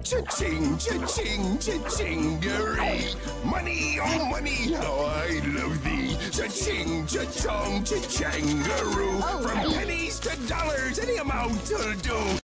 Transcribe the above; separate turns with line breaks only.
Cha-ching, cha-ching, cha-chingery. Money, oh money, how I love thee. Cha-ching, cha-chong, cha-changaroo. From pennies to dollars, any amount will do.